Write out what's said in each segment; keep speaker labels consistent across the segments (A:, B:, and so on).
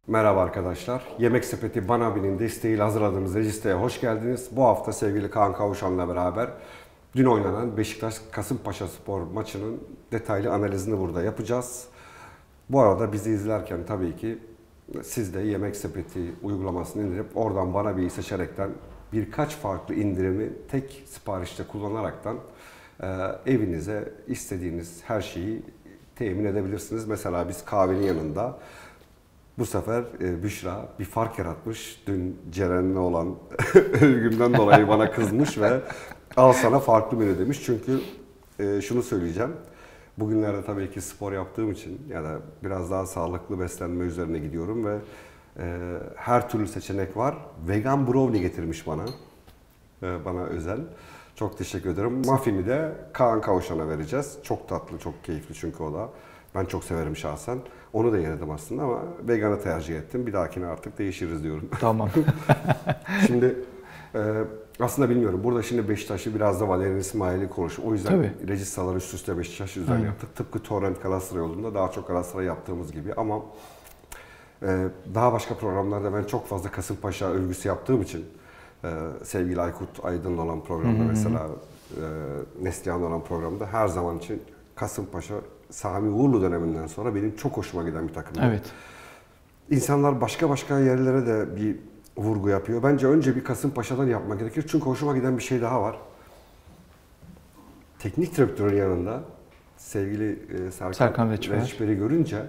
A: Merhaba arkadaşlar. Yemek Sepeti Banabi'nin desteğiyle hazırladığımız Rejiste'ye hoş geldiniz. Bu hafta sevgili Kaan Kavuşan'la beraber dün oynanan Beşiktaş-Kasımpaşaspor maçının detaylı analizini burada yapacağız. Bu arada bizi izlerken tabii ki siz de Yemek Sepeti uygulamasını indirip oradan Banabi'yi seçerekten birkaç farklı indirimi tek siparişte kullanaraktan evinize istediğiniz her şeyi temin edebilirsiniz. Mesela biz kahvenin yanında bu sefer Büşra bir fark yaratmış. Dün Ceren'le olan övgümden dolayı bana kızmış ve al sana farklı menü demiş. Çünkü şunu söyleyeceğim. Bugünlerde tabii ki spor yaptığım için ya da biraz daha sağlıklı beslenme üzerine gidiyorum ve her türlü seçenek var. Vegan brownie getirmiş bana. Bana özel. Çok teşekkür ederim. Muffin'i de Kaan Kavuşan'a vereceğiz. Çok tatlı, çok keyifli çünkü o da. Ben çok severim şahsen. Onu da yenedim aslında ama veganı tercih ettim. Bir dahakine artık değişiriz diyorum.
B: Tamam.
A: Şimdi aslında bilmiyorum. Burada şimdi Beşiktaş'ı biraz da Valerian İsmail'i konuşuyor. O yüzden rejistralar üst üste Beşiktaş üzerine yaptık. Tıpkı Torrent Galatasaray yolunda daha çok Galatasaray yaptığımız gibi. Ama daha başka programlarda ben çok fazla Kasımpaşa övgüsü yaptığım için sevgili Aykut Aydın'la olan programda mesela Neslihan'la olan programda her zaman için Kasımpaşa Sami Uğurlu döneminden sonra benim çok hoşuma giden bir takım.
B: Evet.
A: İnsanlar başka yerlere de bir vurgu yapıyor. Bence önce bir Kasımpaşa'dan yapmak gerekir. Çünkü hoşuma giden bir şey daha var. Teknik direktörün yanında sevgili Serkan Reçber'i görünce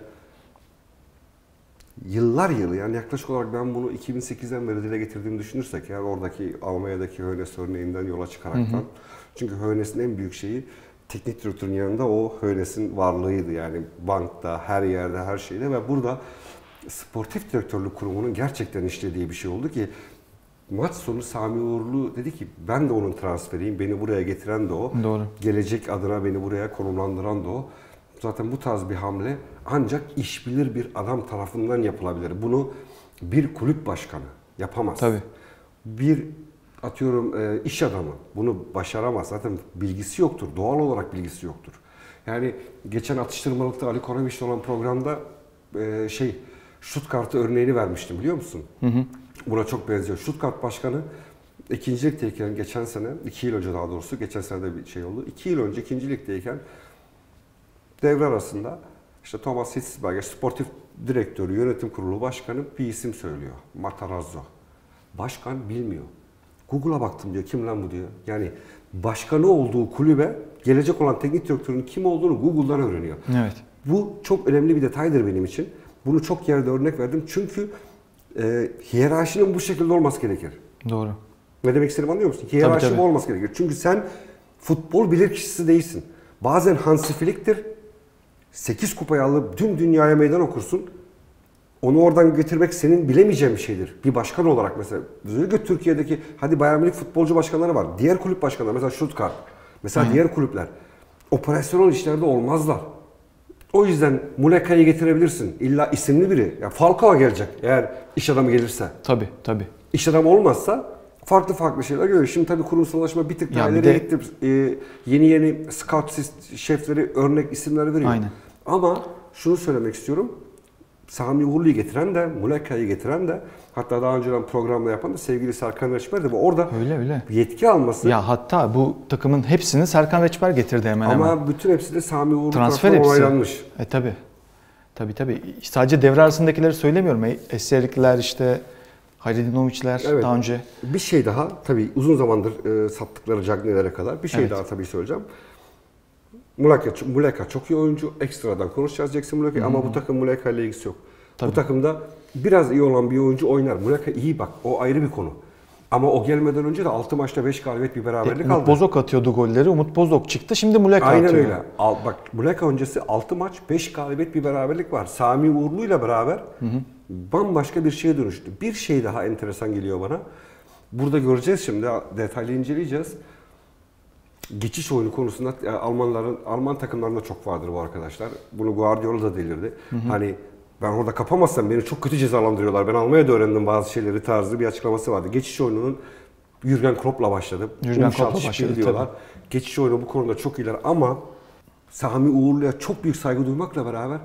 A: yıllar yılı yani yaklaşık olarak ben bunu 2008'den beri dile getirdiğimi düşünürsek yani oradaki Almanya'daki Hoeneß örneğinden yola çıkaraktan. Çünkü Hoeneß'in en büyük şeyi teknik direktörün yanında o Hoeneß'in varlığıydı yani bankta, her yerde, her şeyde ve burada sportif direktörlük kurumunun gerçekten işlediği bir şey oldu ki maç sonu Sami Uğurlu dedi ki ben de onun transferiyim, beni buraya getiren de o.
B: Doğru.
A: Gelecek adına beni buraya konumlandıran da o. Zaten bu tarz bir hamle ancak işbilir bir adam tarafından yapılabilir. Bunu bir kulüp başkanı yapamaz.
B: Tabii.
A: Bir atıyorum iş adamı bunu başaramaz. Zaten bilgisi yoktur. Doğal olarak bilgisi yoktur. Yani geçen atıştırmalıkta Ali Konaviç'le olan programda Stuttgart'ı örneğini vermiştim biliyor musun? Buna çok benziyor. Stuttgart başkanı ikinci ligdeyken geçen sene, 2 yıl önce daha doğrusu, geçen sene de bir şey oldu. 2 yıl önce ikinci ligdeyken devre arasında işte Thomas Hitzberger, sportif direktörü, yönetim kurulu başkanı bir isim söylüyor. Matarazzo. Başkan bilmiyor. Google'a baktım diyor. Kim lan bu diyor. Yani başkanı olduğu kulübe gelecek olan teknik direktörün kim olduğunu Google'dan öğreniyor.
B: Evet.
A: Bu çok önemli bir detaydır benim için. Bunu çok yerde örnek verdim. Çünkü hiyerarşinin bu şekilde olması gerekir.
B: Doğru.
A: Ne demek istediğimi anlıyor musun? Hiyerarşi bu olması gerekir. Çünkü sen futbol bilirkişisi değilsin. Bazen Hansi Flick'tir. 8 kupayı alıp tüm dünyaya meydan okursun. Onu oradan getirmek senin bilemeyeceğin bir şeydir. Bir başkan olarak mesela. Özellikle Türkiye'deki hadi Bayern Münih futbolcu başkanları var. Diğer kulüp başkanları mesela Stuttgart. Mesela diğer kulüpler. Operasyonel işlerde olmazlar. O yüzden Muleka'yı getirebilirsin. İlla isimli biri. Yani Falcao gelecek eğer iş adamı gelirse.
B: Tabii.
A: İş adamı olmazsa farklı şeyler görüyor. Şimdi tabii kurumsallaşma bir tık daha ileriye gitti. Yeni scout şefleri örnek isimler veriyor.
B: Aynen.
A: Ama şunu söylemek istiyorum. Sami Uğurlu'yu getiren de, Muleka'yı getiren de hatta daha önceden programda yapan da sevgili Serkan Reçber de orada
B: öyle.
A: yetki alması.
B: Ya hatta bu takımın hepsini Serkan Reçber getirdi hemen.
A: Ama bütün hepsi de Sami Uğurlu
B: transfer
A: tarafından onaylanmış.
B: Tabii. Sadece devre arasındakileri söylemiyorum. Eserikler işte Haydinoviçler daha önce. Bir
A: şey daha tabii uzun zamandır sattıkları Cagney'lere kadar bir şey daha tabii söyleyeceğim. Muleka çok iyi oyuncu. Ekstradan konuşacağız Jackson Muleka'yı ama bu takım Muleka ile ilgisi yok. Tabii. Bu takımda biraz iyi olan bir oyuncu oynar. Muleka iyi bak. O ayrı bir konu. Ama o gelmeden önce de 6 maçta 5 galibiyet bir beraberlik aldı.
B: Umut Bozok atıyordu golleri. Umut Bozok çıktı. Şimdi Muleka atıyor.
A: Aynen öyle. Bak Muleka öncesi 6 maç 5 galibiyet bir beraberlik var. Sami Uğurlu ile beraber bambaşka bir şeye dönüştü. Bir şey daha enteresan geliyor bana. Burada göreceğiz şimdi. Detaylı inceleyeceğiz. Geçiş oyunu konusunda Alman takımlarında çok vardır bu arkadaşlar. Bunu Guardiola da delirdi. Hani ben orada kapamazsam beni çok kötü cezalandırıyorlar. Ben Almanya'da öğrendim bazı şeyleri tarzı bir açıklaması vardı. Geçiş oyununun Jürgen Klopp'la başladı.
B: Jürgen Klopp'la başladı
A: diyorlar. Tabii. Geçiş oyunu bu konuda çok iyiler ama Sami Uğurlu'ya çok büyük saygı duymakla beraber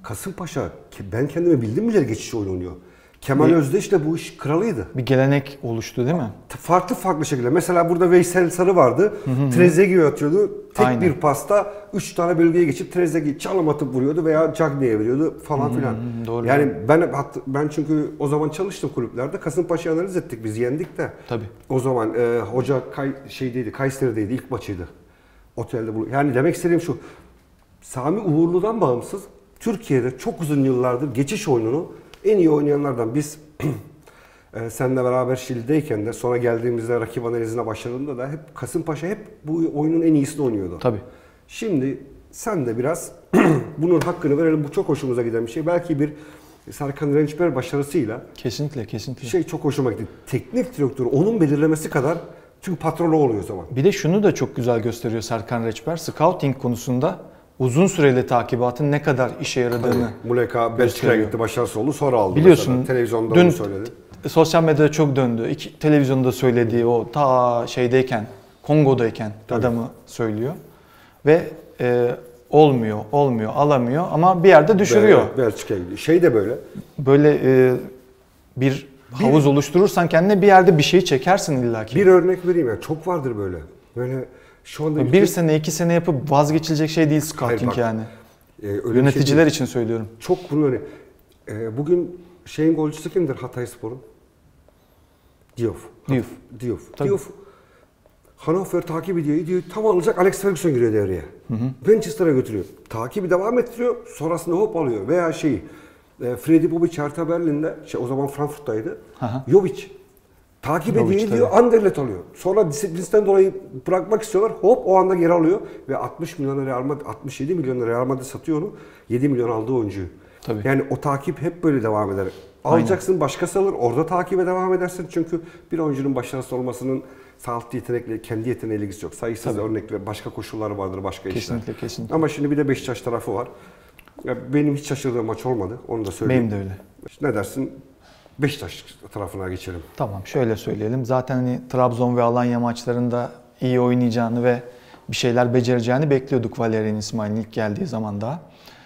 A: Kasımpaşa ben kendimi bildim bile geçiş oyunu oynuyor. Kemal Özdeş de bu iş kralıydı.
B: Bir gelenek oluştu değil mi?
A: Farklı şekilde. Mesela burada Veysel Sarı vardı. Trezeguet'e atıyordu. Tek
B: Aynen.
A: bir pasta 3 tane bölgeye geçip Trezeguet çalım atıp vuruyordu veya Cagney'e veriyordu falan filan.
B: Doğru.
A: Yani ben çünkü o zaman çalıştım kulüplerde. Kasımpaşa'yı analiz ettik. Biz yendik de.
B: Tabii.
A: O zaman hoca Kayseri'deydi. İlk maçıydı. Otelde yani demek istediğim şu. Sami Uğurlu'dan bağımsız Türkiye'de çok uzun yıllardır geçiş oyununu en iyi oynayanlardan biz seninle beraber Şili'deyken de sonra geldiğimizde rakip analizine başladığında da hep Kasımpaşa hep bu oyunun en iyisini oynuyordu.
B: Tabii.
A: Şimdi sen de biraz bunun hakkını verelim. Bu çok hoşumuza giden bir şey. Belki bir Serkan Rençber başarısıyla
B: Kesinlikle.
A: çok hoşuma gitti. Teknik direktörü onun belirlemesi kadar çünkü patronu oluyor o zaman.
B: Bir de şunu da çok güzel gösteriyor Serkan Reçber. Scouting konusunda uzun süreli takibatın ne kadar işe yaradığını
A: Muleka Belçika'ya gitti, başarısız oldu, sonra aldı.
B: Biliyorsun,
A: mesela. Televizyonda
B: dün
A: onu söyledi.
B: Sosyal medyada çok döndü. Televizyonda söylediği o ta şeydeyken, Kongo'dayken adamı söylüyor. Ve olmuyor, alamıyor ama bir yerde düşürüyor.
A: Belçika'ya gidiyor. Şey de böyle.
B: Böyle bir havuz oluşturursan kendine bir yerde bir şey çekersin illaki.
A: Bir örnek vereyim ya, çok vardır böyle. Böyle şu anda
B: bir sene, 2 sene yapıp vazgeçilecek şey değil scouting
A: bak,
B: yani.
A: Yöneticiler
B: Yöneticiler için söylüyorum.
A: çok bunu öyle. Bugün şeyin golcüsü kimdir Hatayspor'un? Diouf. Hannover takip ediyor. Tam alacak, Alex Ferguson giriyor devreye. Manchester'a götürüyor. Takibi devam ettiriyor. Sonrasında hop alıyor. Veya Freddy Bobic Hertha Berlin'de, o zaman Frankfurt'taydı. Jovic. Takip ediyor, Anderlecht alıyor. Sonra disiplinden dolayı bırakmak istiyorlar. Hop o anda geri alıyor. Ve 67 milyon Real Madrid satıyor onu. 7 milyon aldığı oyuncuyu.
B: Tabii.
A: Yani o takip hep böyle devam eder. Alacaksın, başkası alır. Orada takibe devam edersin. Çünkü bir oyuncunun başarısız olmasının sağlıklı yetenekle, kendi yeteneğiyle ilgisi yok. Sayısız örnekler, başka koşulları vardır, başka işler.
B: Kesinlikle.
A: Ama şimdi bir de Beşiktaş tarafı var. Ya benim hiç şaşırdığım maç olmadı. Onu da söyleyeyim.
B: Benim de öyle.
A: Ne dersin? Beşiktaş tarafına geçelim.
B: Tamam, şöyle söyleyelim. Zaten hani Trabzon ve Alanya maçlarında iyi oynayacağını ve bir şeyler becereceğini bekliyorduk Valerian İsmail'in ilk geldiği zaman da.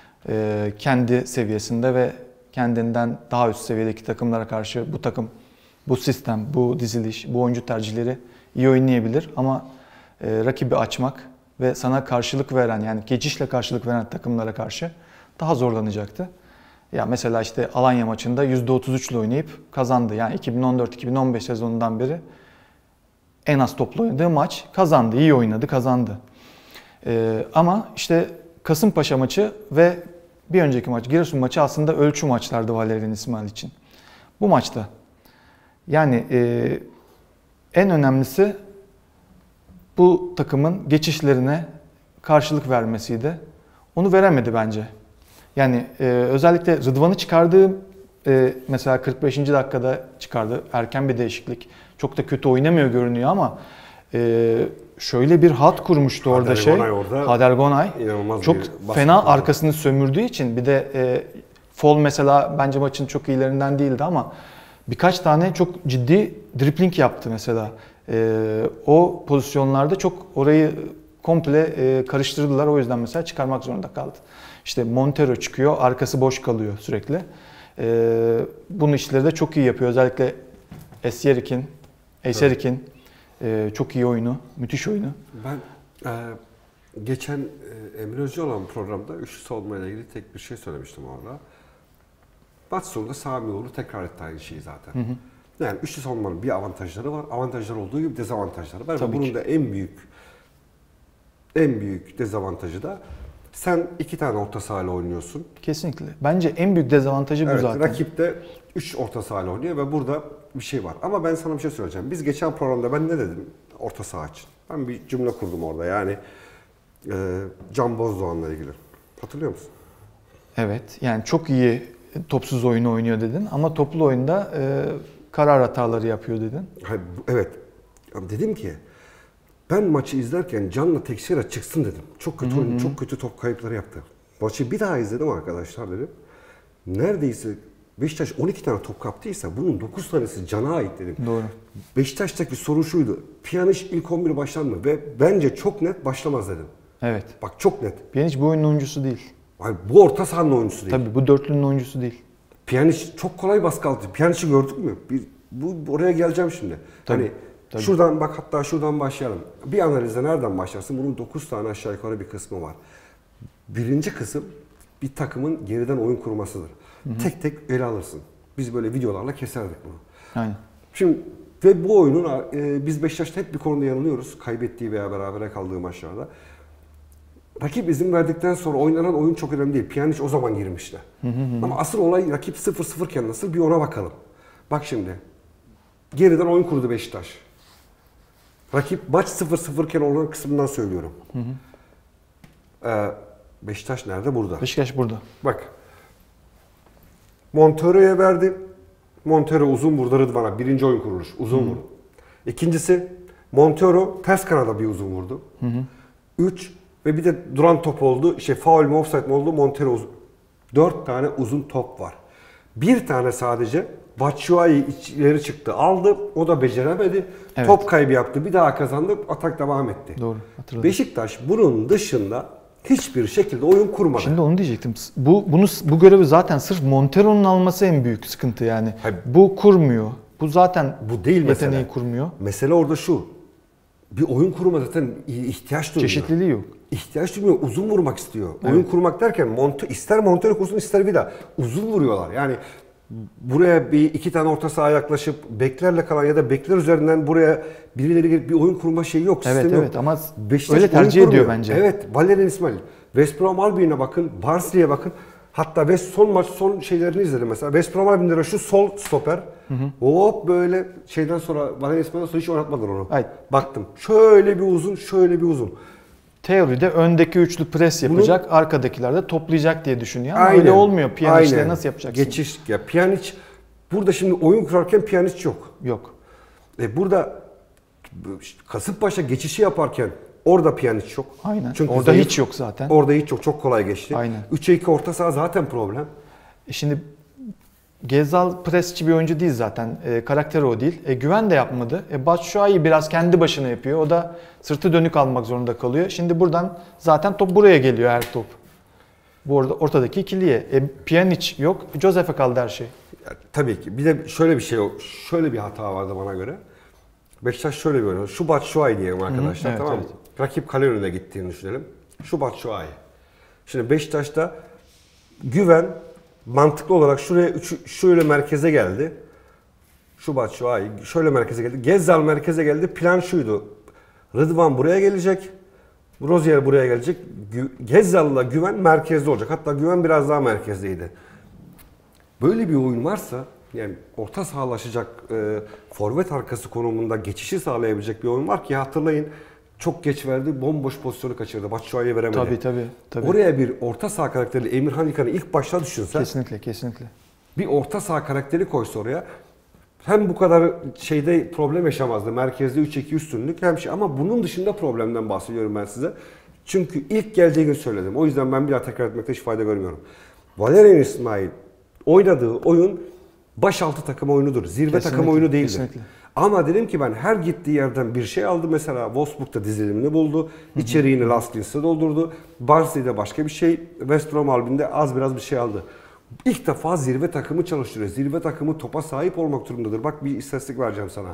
B: Kendi seviyesinde ve kendinden daha üst seviyedeki takımlara karşı bu takım, bu sistem, bu diziliş, bu oyuncu tercihleri iyi oynayabilir. Ama rakibi açmak ve sana karşılık veren, yani geçişle karşılık veren takımlara karşı daha zorlanacaktı. Ya mesela işte Alanya maçında %33 ile oynayıp kazandı. Yani 2014-2015 sezonundan beri en az toplu oynadığı maç kazandı. İyi oynadı, kazandı. Ama işte Kasımpaşa maçı ve bir önceki maç, Giresun maçı aslında ölçü maçlardı Valerian İsmail için. Bu maçta yani en önemlisi bu takımın geçişlerine karşılık vermesiydi. Onu veremedi bence. Yani özellikle Rıdvan'ı çıkardığı mesela 45. dakikada çıkardı. Erken bir değişiklik. Çok da kötü oynamıyor görünüyor ama şöyle bir hat kurmuştu orada Hadergonay. Çok fena arkasını sömürdüğü için bir de Fall mesela bence maçın çok iyilerinden değildi ama birkaç tane çok ciddi dribling yaptı mesela. O pozisyonlarda çok orayı komple karıştırdılar. O yüzden mesela çıkarmak zorunda kaldı. İşte Montero çıkıyor, arkası boş kalıyor sürekli. Bunun işleri de çok iyi yapıyor. Özellikle Eserik'in çok iyi oyunu, müthiş oyunu.
A: Ben geçen Emre Özcalan programda üçlü savunmayla ilgili tek bir şey söylemiştim orada. Maç sonunda Sami Uğurlu tekrar etti aynı şeyi zaten. Yani üçlü savunmanın bir avantajları var. Avantajları olduğu gibi dezavantajları var. Bunun da en büyük dezavantajı da sen 2 tane orta sahayla oynuyorsun.
B: Kesinlikle. Bence en büyük dezavantajı bu zaten.
A: Rakip de 3 orta sahayla oynuyor ve burada bir şey var. Ama ben sana bir şey söyleyeceğim. Biz geçen programda ben ne dedim orta saha için? Ben bir cümle kurdum orada yani Can Bozdoğan'la ilgili. Hatırlıyor musun?
B: Evet. Yani çok iyi topsuz oyunu oynuyor dedin ama toplu oyunda karar hataları yapıyor dedin.
A: Evet. Dedim ki ben maçı izlerken Can'la Tekşehir'e çıksın dedim. Çok kötü oyun, çok kötü top kayıpları yaptı. Maçı bir daha izledim arkadaşlar dedim. Neredeyse Beşiktaş 12 tane top kaptıysa bunun 9 tanesi Can'a ait dedim.
B: Doğru.
A: Beşiktaş'taki sorun şuydu. Pjanic ilk 11 başlar mı? Ve bence çok net başlamaz dedim.
B: Evet.
A: Bak çok net.
B: Pjanic bu oyunun oyuncusu değil.
A: Yani bu orta sahanın oyuncusu değil.
B: Tabii bu dörtlünün oyuncusu değil.
A: Pjanic çok kolay baskı aldı. Pjanic'i gördük mü? Oraya geleceğim şimdi.
B: Tabii,
A: Hani
B: tabii.
A: şuradan bak, hatta şuradan başlayalım. Bir analize nereden başlarsın? Bunun 9 tane aşağı yukarı bir kısmı var. Birinci kısım bir takımın geriden oyun kurmasıdır. Tek tek ele alırsın. Biz böyle videolarla keserdik bunu.
B: Aynen.
A: Şimdi ve bu oyunun biz Beşiktaş'ta hep bir konuda yanılıyoruz. Kaybettiği veya berabere kaldığı maçlarda. Rakip izin verdikten sonra oynanan oyun çok önemli değil. Pjanic o zaman girmişti. Ama asıl olay rakip 0-0 iken nasıl, bir ona bakalım. Bak şimdi. Geriden oyun kurdu Beşiktaş. Rakip maç 0-0 iken olan kısmından söylüyorum. Beşiktaş nerede? Burada.
B: Beşiktaş burada.
A: Bak. Montero'ya verdi. Montero uzun vurdu Rıdvan'a. Birinci oyun kuruluş. Uzun vurdu. İkincisi Montero ters kanada bir uzun vurdu. 3 ve bir de duran top oldu. Faul mü offside mi oldu? Montero uzun. 4 tane uzun top var. Bir tane sadece Batshuayi ileri çıktı. Aldı. O da beceremedi.
B: Evet.
A: Top kaybı yaptı. Bir daha kazandı. Atak devam etti.
B: Doğru, hatırladım.
A: Beşiktaş bunun dışında hiçbir şekilde oyun kurmadı.
B: Şimdi onu diyecektim. Bu görevi zaten sırf Montero'nun alması en büyük sıkıntı yani.
A: Hayır.
B: Bu kurmuyor. Bu zaten
A: Bu değil
B: yeteneği
A: mesele.
B: kurmuyor.
A: Mesele orada şu. Bir oyun kurma zaten ihtiyaç duyuyor.
B: Çeşitliliği yok.
A: İhtiyaç duymuyor. Uzun vurmak istiyor. Evet. Oyun kurmak derken ister Montero kursun ister Vida. Uzun vuruyorlar. Yani buraya bir iki tane orta saha yaklaşıp beklerle kalan ya da bekler üzerinden buraya birileri gelip bir oyun kurma şeyi yok.
B: Evet
A: yok.
B: ama
A: Beşiktaş
B: öyle tercih
A: oyun
B: ediyor
A: kurmuyor.
B: bence.
A: Evet. Valerian İsmail. West Brom Albion'a bakın. Barnsley'e bakın. Hatta son şeylerini izledim mesela. West Brom Albion'da şu sol stoper. Hop böyle şeyden sonra Valerian İsmail'den sonra hiç oynatmadılar onu.
B: Evet.
A: Baktım. Şöyle bir uzun, şöyle bir uzun.
B: Teoride öndeki üçlü pres yapacak, arkadakiler de toplayacak diye düşünüyor. Ama
A: Aynen,
B: öyle olmuyor. Pjanic'le
A: aynen.
B: nasıl yapacaksın?
A: Geçiş. Ya Pjanic burada şimdi oyun kurarken Pjanic yok.
B: Yok.
A: Burada Kasımpaşa geçişi yaparken orada Pjanic yok.
B: Aynen.
A: Çünkü
B: orada
A: zayıf.
B: hiç yok zaten.
A: Orada hiç yok. Çok kolay geçti.
B: Aynen.
A: 3'e 2 orta saha zaten problem.
B: Şimdi Gezal presçi bir oyuncu değil zaten. Karakteri o değil. Güven de yapmadı. Batshuayi biraz kendi başına yapıyor. O da sırtı dönük almak zorunda kalıyor. Şimdi buradan zaten top buraya geliyor, her top. Bu arada ortadaki ikiliye. Pjanic yok. Josef'e kaldı her şey.
A: Ya, tabii ki. Bir de şöyle bir şey, şöyle bir hata vardı bana göre. Beşiktaş şöyle bir oynadı. Şu Batshuayi diyelim arkadaşlar,
B: evet,
A: tamam mı?
B: evet.
A: Rakip kale önüne gittiğini düşünelim. Şu Batshuayi. Şimdi Beşiktaş'ta Güven mantıklı olarak şöyle merkeze geldi. Şu Batshuayi şöyle merkeze geldi. Gezzal merkeze geldi. Plan şuydu. Rıdvan buraya gelecek. Rozier buraya gelecek. Gezzal'la Güven merkezde olacak. Hatta Güven biraz daha merkezdeydi. Böyle bir oyun varsa, yani orta sahalaşacak, forvet arkası konumunda geçişi sağlayabilecek bir oyun var ki hatırlayın, çok geç verdi, bomboş pozisyonu kaçırdı. Batshuayi'ye veremedi.
B: Tabii.
A: Oraya bir orta saha karakteri Emirhan İlkan'ı ilk başta düşünsen,
B: Kesinlikle.
A: bir orta saha karakteri koysa oraya, hem bu kadar şeyde problem yaşamazdı. Merkezde 3-2 üstünlük hem şey, ama bunun dışında problemden bahsediyorum ben size. Çünkü ilk geldiği gün söyledim. O yüzden ben bir daha tekrar etmekte hiç fayda görmüyorum. Valerian İsmail oynadığı oyun başaltı takım oyunudur. Zirve takım oyunu değildir.
B: Kesinlikle.
A: Ama dedim ki ben her gittiği yerden bir şey aldı. Mesela Wolfsburg'da dizilimini buldu. İçeriğini Laskins'e doldurdu. Barnsley'de başka bir şey. West Brom Albion'de az biraz bir şey aldı. İlk defa zirve takımı çalıştırıyor. Zirve takımı topa sahip olmak durumundadır. Bak bir istatistik vereceğim sana.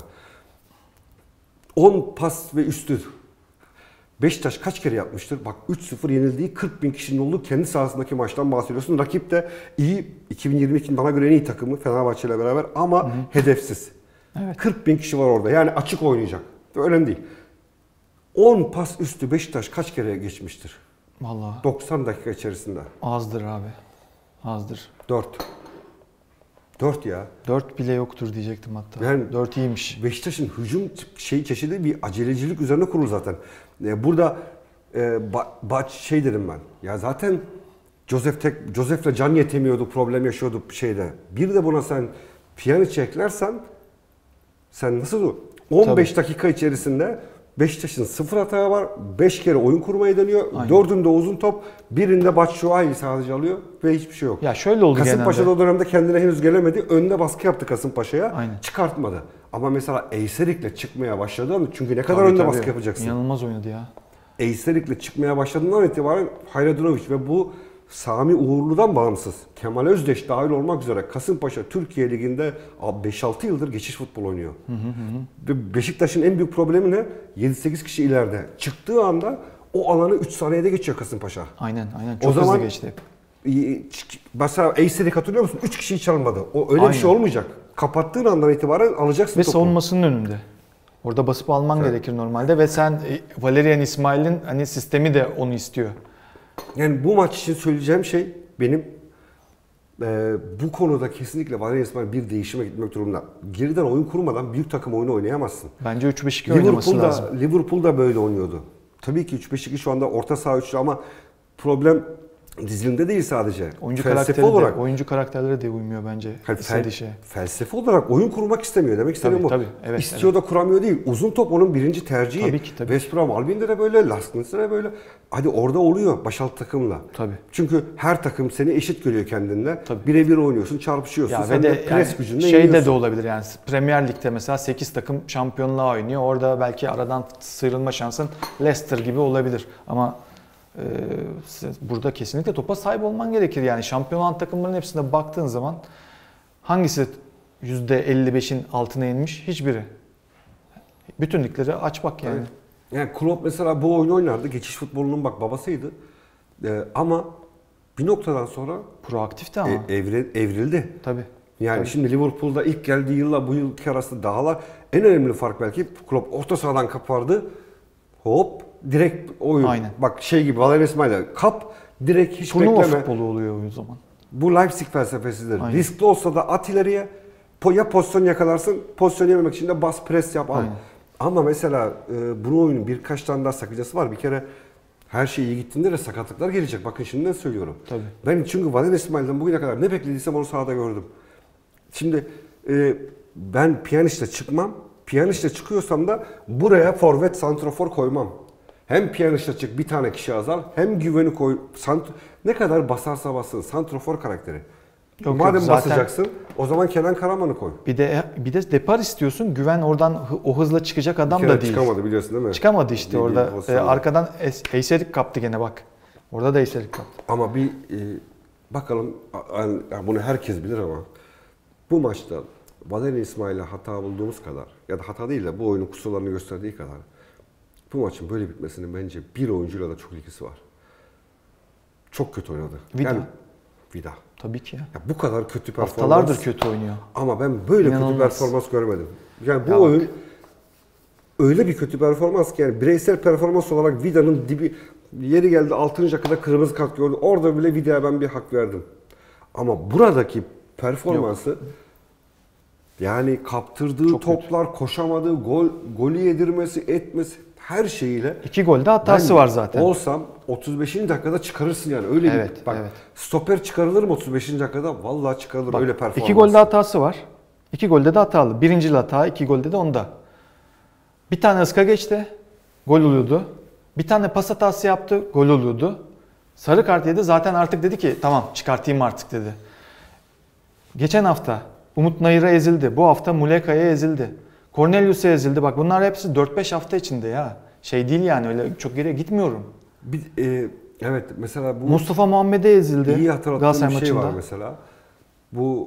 A: 10 pas ve üstü. Beşiktaş kaç kere yapmıştır? Bak 3-0 yenildiği 40 bin kişinin olduğu kendi sahasındaki maçtan bahsediyorsun. Rakip de iyi, 2022'nin bana göre en iyi takımı Fenerbahçe ile beraber ama hedefsiz.
B: Evet.
A: 40 bin kişi var orada. Yani açık oynayacak. Önemli değil. 10 pas üstü Beşiktaş kaç kere geçmiştir?
B: Vallahi
A: 90 dakika içerisinde.
B: azdır abi. Azdır.
A: 4. 4 ya.
B: 4 bile yoktur diyecektim hatta.
A: Yani
B: 4 iyiymiş.
A: Beşiktaş'ın hücum çeşidi bir acelecilik üzerine kurulu zaten. Burada şey dedim ben. Ya zaten Josef'le can yetemiyordu, problem yaşıyordu şeyde. Bir de buna sen Pjanic'i eklersen sen nasıl 15 dakika içerisinde Beşiktaş'ın 0 hata var. 5 kere oyun kurmayı deniyor.
B: Aynen.
A: 4'ünde uzun top. Birinde Batshuayi sadece alıyor ve hiçbir şey yok.
B: Ya şöyle oldu
A: Kasımpaşa'da
B: genelde.
A: o dönemde kendine henüz gelemedi. Önde baskı yaptı Kasımpaşa'ya.
B: Aynen.
A: Çıkartmadı. Ama mesela Eyserik'le çıkmaya başladı. Çünkü ne kadar önde baskı yapacaksın.
B: İnanılmaz oynadı ya.
A: Eyserik'le çıkmaya başladığından itibaren Hayradunovic ve bu Sami Uğurlu'dan bağımsız, Kemal Özdeş dahil olmak üzere Kasımpaşa Türkiye Ligi'nde 5-6 yıldır geçiş futbol oynuyor. Beşiktaş'ın en büyük problemi ne? 7-8 kişi ileride. Çıktığı anda o alanı 3 saniyede geçiyor Kasımpaşa.
B: Aynen. Çok
A: O zaman
B: hızlı geçti.
A: mesela Eysel'i hatırlıyor musun? 3 kişiyi çalmadı. O öyle bir
B: Aynen.
A: şey olmayacak. Kapattığın andan itibaren alacaksın
B: Ve
A: topu.
B: savunmasının önünde. Orada basıp alman gerekir normalde ve sen Valerian İsmail'in hani sistemi de onu istiyor.
A: Yani bu maç için söyleyeceğim şey benim bu konuda kesinlikle Valerian İsmail bir değişime gitmek durumunda. Geriden oyun kurmadan büyük takım oyunu oynayamazsın.
B: Bence 3-5-2 oynaması lazım.
A: Liverpool'da böyle oynuyordu. Tabii ki 3-5-2 şu anda orta saha üçlü ama problem dizilimde değil sadece.
B: Oyuncu karakterleri de uymuyor bence istediği şey.
A: Felsefe olarak oyun kurmak istemiyor. Demek istediğim bu.
B: Tabii, evet,
A: İstiyor da kuramıyor değil. Uzun top onun birinci tercihi.
B: Tabii ki.
A: West Brom Albion'de de böyle, Laskness'de de böyle. Hadi orada oluyor başalt takımla.
B: Tabii.
A: Çünkü her takım seni eşit görüyor kendinle. Birebir oynuyorsun, çarpışıyorsun.
B: Ya
A: Sen
B: ve
A: de
B: de
A: pres
B: yani
A: gücünle
B: şeyde de olabilir yani Premier Lig'de mesela 8 takım şampiyonluğa oynuyor. Orada belki aradan sıyrılma şansın Leicester gibi olabilir. Ama burada kesinlikle topa sahip olman gerekir. Yani şampiyon olan takımların hepsine baktığın zaman hangisi %55'in altına inmiş? Hiçbiri. Bütün ligleri aç bak yani.
A: Evet. Yani Klopp mesela bu oyunu oynardı. Geçiş futbolunun babasıydı. Ama bir noktadan sonra
B: Proaktifti ama.
A: evrildi.
B: Tabii.
A: Yani şimdi Liverpool'da ilk geldiği yılla bu yılki arasında dağlar. En önemli fark belki Klopp orta sahadan kapardı. Hop direkt oyun.
B: Aynen.
A: Bak şey gibi Valerian İsmail'e kap direkt hiç
B: Turnuva
A: bekleme.
B: futbolu oluyor o zaman.
A: Bu Leipzig felsefesidir.
B: Aynen.
A: Riskli olsa da at ileriye. Ya pozisyon yakalarsın, pozisyon yememek için de bas pres yap al.
B: Aynen.
A: Ama mesela bu oyunun birkaç tane daha sakıncası var. Bir kere her şey iyi gittiğinde de sakatlıklar gelecek. Bakın şimdi ne söylüyorum.
B: Tabii.
A: Ben çünkü Valerian İsmail'den bugüne kadar ne beklediysem onu sahada gördüm. Şimdi ben Pjanic'le çıkmam. Pjanic'le çıkıyorsam da buraya forvet santrafor koymam. Hem Pjanic'le çık bir tane kişi azal hem güveni koy. Ne kadar basarsa bassın santrafor karakteri. Madem
B: zaten
A: basacaksın o zaman Kenan Karaman'ı koy.
B: Bir de depar istiyorsun. Güven oradan o hızla çıkacak adam
A: Bir kere
B: da değil.
A: çıkamadı biliyorsun değil mi?
B: Çıkamadı işte
A: Değil,
B: orada.
A: pozisyonda.
B: Arkadan Eyserik kaptı gene bak. Orada da Eyserik kaptı.
A: Ama bir bakalım yani bunu herkes bilir ama bu maçta Valerian İsmail'e hata bulduğumuz kadar ya da hata değil de bu oyunun kusurlarını gösterdiği kadar bu maçın böyle bitmesinin bence bir oyuncuyla da çok ilgisi var. Çok kötü oynadı. Vida.
B: Tabii ki ya.
A: Ya bu kadar kötü performans.
B: Haftalardır kötü oynuyor.
A: Ama ben böyle
B: İnanılmaz.
A: kötü performans görmedim. Yani bu
B: Ya
A: oyun öyle bir kötü performans ki yani bireysel performans olarak Vida'nın dibi yeri geldi 6. dakikada kırmızı kart gördü. Orada bile Vida'ya ben bir hak verdim. Ama buradaki performansı yani kaptırdığı
B: çok
A: toplar, kötü. Koşamadığı, golü yedirmesi, etmesi her şeyiyle
B: 2 golde hatası var zaten.
A: Olsam 35. dakikada çıkarırsın yani öyle
B: Evet,
A: bir bak
B: evet.
A: stoper çıkarılır mı 35. dakikada? Vallahi çıkarılır
B: Bak,
A: öyle performans.
B: 2 golde hatası var. 2 golde de hatalı. Birincil hata, 2 golde de onda. Bir tane ıska geçti. Gol oluyordu. Bir tane pas hatası yaptı. Gol oluyordu. Sarı kart yedi. Zaten artık dedi ki tamam çıkartayım artık dedi. Geçen hafta Umut Nayır'a ezildi. Bu hafta Muleka'ya ezildi. Cornelius'a ezildi. Bak bunlar hepsi 4-5 hafta içinde ya. Şey değil yani öyle çok geriye gitmiyorum.
A: Evet mesela bu
B: Mustafa Muhammed'e ezildi.
A: iyi hatırlattığım
B: Galatasaray
A: bir şey
B: maçında.
A: var mesela. Bu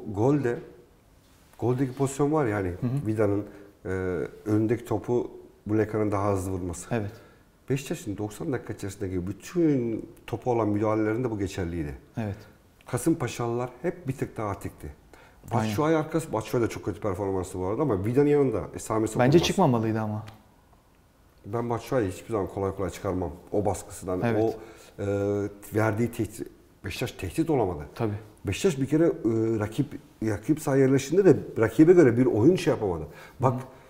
A: goldeki pozisyon var yani Vida'nın önündeki topu Muleka'nın daha hızlı vurması.
B: Evet.
A: Beşiktaş'ın 90 dakika içerisindeki bütün topu olan müdahalelerinde bu geçerliydi.
B: Evet.
A: Kasımpaşalılar hep bir tık daha atikti.
B: Aynen.
A: Batshuayi arkası, Batshuayi da çok kötü performansı bu arada ama Vida'nın yanında Sami Sokulmaz.
B: Bence çıkmamalıydı ama.
A: Ben Batshuayi'yi hiçbir zaman kolay kolay çıkarmam. O baskısından,
B: Evet.
A: o verdiği tehdit. Beşiktaş tehdit olamadı.
B: Tabii.
A: Beşiktaş bir kere rakip sahaya yerleştiğinde de rakibe göre bir oyun şey yapamadı. Bak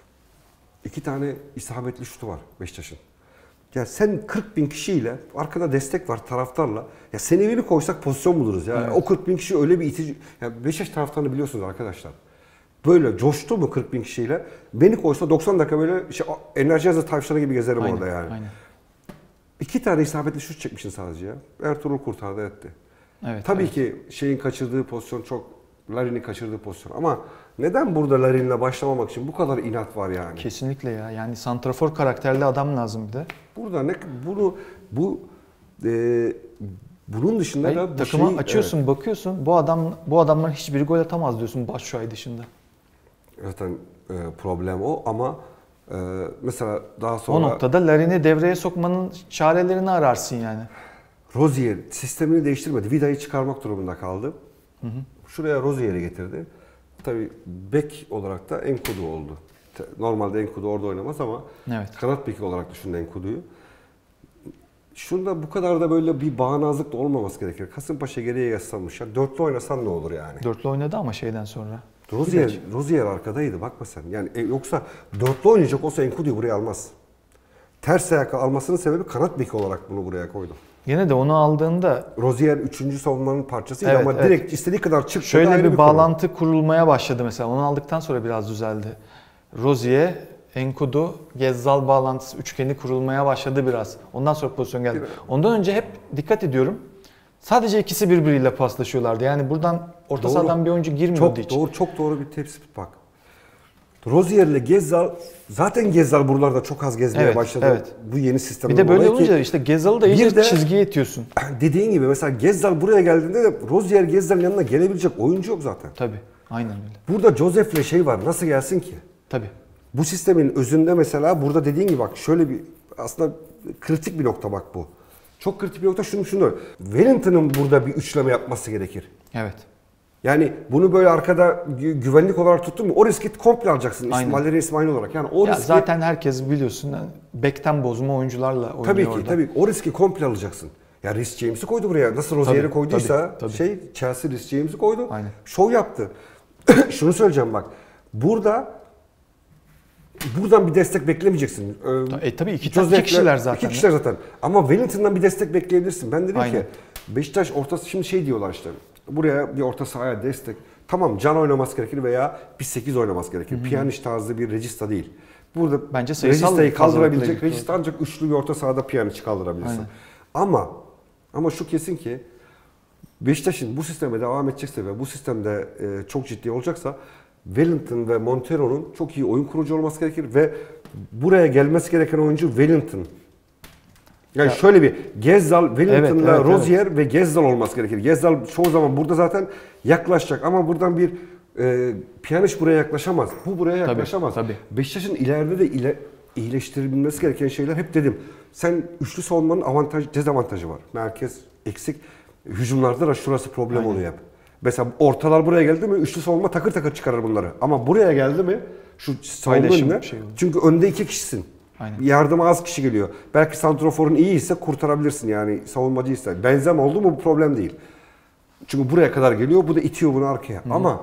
A: 2 tane isabetli şutu var Beşiktaş'ın. Ya sen 40.000 kişiyle arkada destek var taraftarla. Ya sen evini koysak pozisyon buluruz ya.
B: Evet.
A: O 40.000 kişi öyle bir itici. Ya Beşiktaş taraftarını biliyorsunuz arkadaşlar. Böyle coştu mu 40.000 kişiyle? Beni koysa 90 dakika böyle enerji yazı tavşanı gibi gezerim
B: Aynen,
A: orada yani.
B: Aynen.
A: 2 tane isabetli şut çekmişsin sadece ya. Ertuğrul kurtardı etti.
B: Evet,
A: Tabii
B: evet.
A: ki şeyin kaçırdığı pozisyon çok Larin'in kaçırdığı pozisyon ama neden burada Larin'le başlamamak için bu kadar inat var yani?
B: Kesinlikle ya. Yani santrafor karakterli adam lazım bir de.
A: Burada Bunun dışında
B: Hayır,
A: da bu
B: takıma
A: şeyi,
B: açıyorsun, bakıyorsun. Bu adamların hiçbiri gol atamaz diyorsun Batshuayi dışında.
A: zaten problem o ama mesela daha
B: O
A: sonra
B: noktada Larin'i devreye sokmanın çarelerini ararsın yani.
A: Rozier sistemini değiştirmedi. Vida'yı çıkarmak durumunda kaldı. Şuraya Rozier'i getirdi. Tabii bek olarak da Enkudu oldu. Normalde Enkudu orada oynamaz ama
B: Evet.
A: kanat beki olarak düşündü Enkudu'yu. Şunda bu kadar da böyle bir bağnazlık da olmaması gerekir. Kasımpaşa geriye yaslanmış. Ya dörtlü oynasan ne olur yani?
B: Dörtlü oynadı ama şeyden sonra.
A: Rozier arkadaydı bakma sen. Yani yoksa dörtlü oynayacak olsa Enkudu'yu buraya almaz. Ters ayak almasının sebebi kanat beki olarak bunu buraya koydu.
B: Yine de onu aldığında
A: Rozier 3. savunmanın parçasıydı
B: Evet,
A: ama
B: evet.
A: direkt istediği kadar çıktı.
B: şöyle
A: ayrı
B: bir
A: konu.
B: bağlantı kurulmaya başladı mesela. Onu aldıktan sonra biraz düzeldi. Rozier, Enkudu, Gezzal bağlantısı üçgeni kurulmaya başladı biraz. Ondan sonra pozisyon geldi. Ondan önce hep dikkat ediyorum. Sadece ikisi birbiriyle paslaşıyorlardı. Yani buradan orta
A: Doğru.
B: sahadan bir oyuncu girmiyordu hiç.
A: Çok doğru bir tespit bak. Rozier ile Gezzal, zaten Gezzal buralarda çok az gezmeye
B: Evet,
A: başladı.
B: evet.
A: Bu yeni sistemden
B: Bir de böyle
A: dolayı ki
B: olunca işte Gezzal'ı da iyice
A: bir de-
B: çizgiye itiyorsun.
A: dediğin gibi mesela Gezzal buraya geldiğinde de Rozier Gezzal'ın yanına gelebilecek oyuncu yok zaten.
B: Tabii. Aynen öyle.
A: Burada Josef'le şey var. Nasıl gelsin ki?
B: Tabii.
A: Bu sistemin özünde mesela burada dediğin gibi bak şöyle bir aslında kritik bir nokta bak bu. Çok kritik bir nokta şunu. Wellington'ın burada bir üçleme yapması gerekir.
B: Evet.
A: Yani bunu böyle arkada güvenlik olarak tuttun mu o riski komple alacaksın
B: Aynen.
A: İsmail olarak. Yani o
B: Ya
A: riski
B: zaten herkes biliyorsun yani bekten bozma oyuncularla oynuyor
A: tabii ki
B: orada.
A: o riski komple alacaksın. Ya Reece James'i koydu buraya. Nasıl Rozier'i
B: Tabii,
A: koyduysa
B: tabii.
A: Chelsea Reece James'i koydu.
B: Aynen.
A: Şov yaptı. Şunu söyleyeceğim bak. Buradan bir destek beklemeyeceksin.
B: Tabii iki
A: Josef'le-
B: kişiler zaten.
A: İki kişiler zaten. Ama Wellington'dan bir destek bekleyebilirsin. Ben dedim
B: Aynen.
A: ki Beşiktaş ortası şimdi şey diyorlar işte. Buraya bir orta sahaya destek. Tamam Can oynaması gerekir veya bir 8 oynaması gerekir. Pjanic tarzı bir Regista değil. Burada
B: Bence sayısal
A: Regista'yı kaldırabilecek.
B: fazlalıkla
A: Regista ancak üçlü bir orta sahada Pjanic'i kaldırabilirsin.
B: Aynen.
A: Ama şu kesin ki Beşiktaş'ın bu sisteme devam edecekse ve bu sistemde çok ciddi olacaksa Wellington ve Montero'nun çok iyi oyun kurucu olması gerekir ve buraya gelmesi gereken oyuncu Wellington. Yani şöyle bir Gezzal, Wellington'la
B: Evet,
A: Rozier ve Gezzal olması gerekir. Gezzal çoğu zaman burada zaten yaklaşacak ama buradan bir Pjanic buraya yaklaşamaz. Bu buraya yaklaşamaz.
B: tabii.
A: Beşiktaş'ın ileride de iyileştirilmesi gereken şeyler hep dedim. Sen üçlü savunmanın dezavantajı var. Merkez eksik. Hücumlarda da şurası problem
B: Aynen.
A: oluyor hep. Mesela ortalar buraya geldi mi üçlü savunma takır takır çıkarır bunları. Ama buraya geldi mi şu savunma
B: Paylaşım
A: önüne.
B: şey oluyor.
A: Çünkü önde iki kişisin.
B: Aynen.
A: Yardıma az kişi geliyor. Belki santroforun iyi ise kurtarabilirsin yani savunmacıysa. Benzem oldu mu bu problem değil. Çünkü buraya kadar geliyor, bu da itiyor bunu arkaya. Ama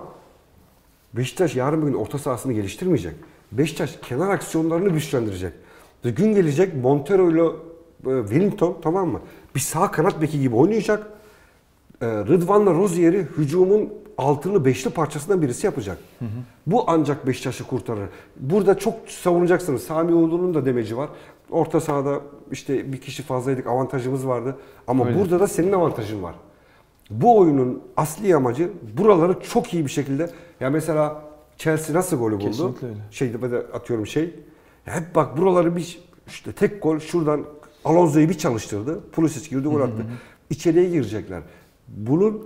A: Beşiktaş yarın bir gün orta sahasını geliştirmeyecek. Beşiktaş kenar aksiyonlarını güçlendirecek. Gün gelecek Montero ile Wellington, tamam mı? Bir sağ kanat beki gibi oynayacak. Rıdvan'la Rozier'i hücumun altını beşli parçasından birisi yapacak. Bu ancak Beşiktaş'ı kurtarır. Burada çok savunacaksınız. Sami Uğurlu'nun da demeci var. Orta sahada işte bir kişi fazlaydık, avantajımız vardı. Ama
B: Öyle.
A: burada da senin avantajın var. Bu oyunun asli amacı buraları çok iyi bir şekilde, ya mesela Chelsea nasıl golü buldu?
B: Kesinlikle öyle.
A: Atıyorum hep bak buraları işte tek gol şuradan Alonso'yu bir çalıştırdı. Pulisic girdi gol attı. İçeriye girecekler. Bunun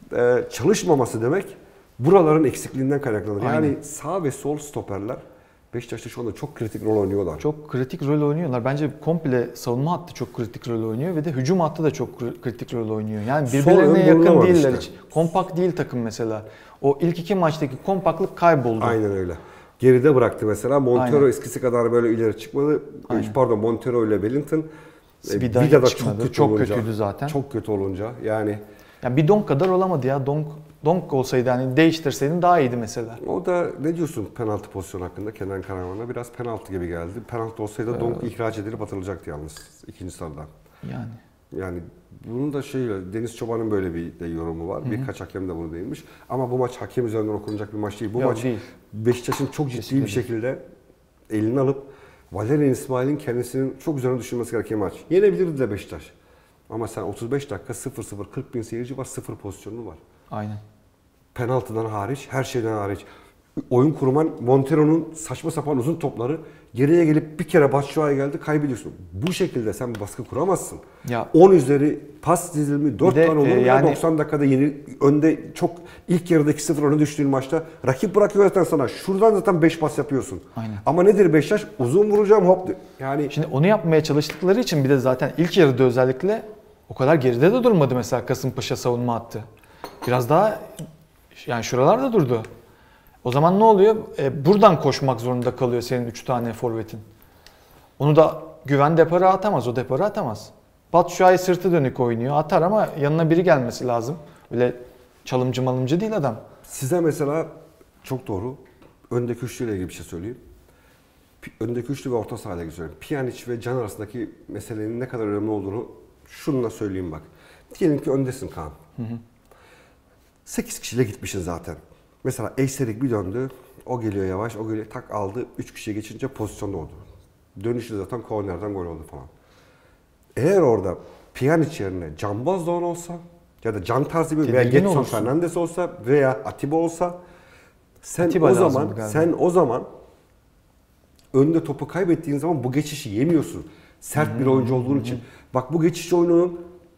A: çalışmaması demek buraların eksikliğinden kaynaklanır.
B: Aynen.
A: Yani sağ ve sol stoperler Beşiktaş'ta şu anda çok kritik rol oynuyorlar.
B: Çok kritik rol oynuyorlar. Bence komple savunma hattı çok kritik rol oynuyor ve de hücum hattı da çok kritik rol oynuyor. Yani
A: Sol
B: birbirlerine
A: ön
B: yakın
A: bulunamadı
B: değiller
A: işte.
B: hiç. Kompakt değil takım mesela. O ilk iki maçtaki kompaktlık kayboldu.
A: Aynen öyle. Geride bıraktı mesela. Montero
B: Aynen.
A: eskisi kadar böyle ileri çıkmadı.
B: Aynen.
A: Pardon, Montero ile Wellington.
B: Vida
A: Vida da
B: çıkmadı.
A: çok kötü olunca.
B: Kötüydü zaten.
A: Çok kötü olunca yani
B: Yani bir Donk kadar olamadı ya. Donk olsaydı hani değiştirseydin daha iyiydi mesela.
A: o da ne diyorsun penaltı pozisyonu hakkında? Kenan Karaman'a biraz penaltı gibi geldi. Penaltı olsaydı Donk ihraç edilip atılacaktı yalnız ikinci sarıdan.
B: Yani.
A: Yani bunun da Deniz Çoban'ın böyle bir de yorumu var. Birkaç hakem de bunu değinmiş. Ama bu maç hakem üzerinden okunacak bir maç değil. Bu
B: Yok,
A: maç
B: değil.
A: Beşiktaş'ın çok ciddi
B: Kesinlikle
A: bir şekilde elini alıp Valerian İsmail'in kendisinin çok üzerine düşünmesi gereken maç. Yenebilirdi de Beşiktaş. Ama sen 35 dakika 0-0, 40 bin seyirci var, 0 pozisyonu var.
B: Aynen.
A: Penaltıdan hariç, her şeyden hariç. oyun kurman, Montero'nun saçma sapan uzun topları, geriye gelip bir kere Batshuayi geldi, kaybediyorsun. Bu şekilde sen baskı kuramazsın.
B: Ya
A: 10 üzeri pas dizilimi 4
B: Bir de,
A: tane olur mu ya
B: yani-
A: 90 dakikada yeni önde çok ilk yarıda 2-0 öne düştüğün maçta rakip bırakıyor zaten sana. Şuradan zaten 5 pas yapıyorsun.
B: Aynen.
A: Ama nedir Beşiktaş? Uzun vuracağım hop. Yani
B: Şimdi onu yapmaya çalıştıkları için bir de zaten ilk yarıda özellikle o kadar geride de durmadı mesela Kasımpaşa savunma hattı. Biraz daha yani şuralarda durdu. O zaman ne oluyor? Buradan koşmak zorunda kalıyor senin 3 tane forvetin. Onu da Güven depara atamaz, o depara atamaz. Batshuayi sırtı dönük oynuyor, atar ama yanına biri gelmesi lazım. Öyle çalımcı malımcı değil adam.
A: size mesela çok doğru öndeki üçlüyle ilgili bir şey söyleyeyim. Öndeki üçlü ve orta sahayla ilgili söyleyeyim. Pjanic ve Can arasındaki meselenin ne kadar önemli olduğunu şununla söyleyeyim bak. Diyelim ki öndesin Kaan. 8 kişiyle gitmişsin zaten. Mesela Eyserik bir döndü. O geliyor yavaş, o geliyor tak aldı. 3 kişiye geçince pozisyonda oldu. Dönüşü zaten kornerden gol oldu falan. Eğer orada Pjanic yerine Can Bozdoğan olsa ya da Can tarzı bir veya
B: Tedirgin
A: Gedson
B: olursun.
A: Fernandes olsa veya Atiba olsa sen
B: Atiba
A: o
B: lazımdı
A: zaman
B: galiba.
A: önde topu kaybettiğin zaman bu geçişi yemiyorsun. Sert bir oyuncu olduğun için. Bak bu geçiş oyununun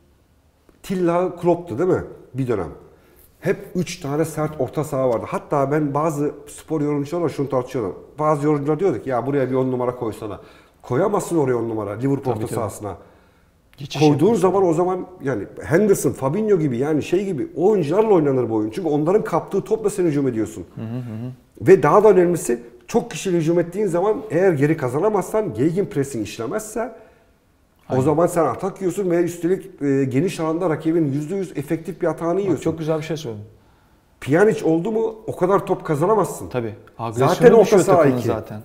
A: Tilla Klopp'tu değil mi? Bir dönem. Hep 3 tane sert orta saha vardı. Hatta ben bazı spor yorumcularla şunu tartışıyordum. Bazı yorumcular diyordu ki ya buraya bir 10 numara koysana. Koyamazsın oraya 10 numara Liverpool orta sahasına.
B: Geçiş
A: Koyduğun
B: yapıyorsun.
A: zaman o zaman yani Henderson, Fabinho gibi yani şey gibi o oyuncularla oynanır bu oyun. Çünkü onların kaptığı topla sen hücum ediyorsun. Ve daha da önemlisi çok kişiyle hücum ettiğin zaman eğer geri kazanamazsan gegenpressing işlemezse o zaman sen atak yiyorsun ve üstelik geniş alanda rakibin %100 efektif bir atağını yiyorsun.
B: Çok güzel bir şey söyledin.
A: Pjanic oldu mu o kadar top kazanamazsın.
B: Tabii.
A: Zaten
B: Agresyonu
A: orta
B: düşüyor
A: saha
B: takımın
A: 2.
B: zaten.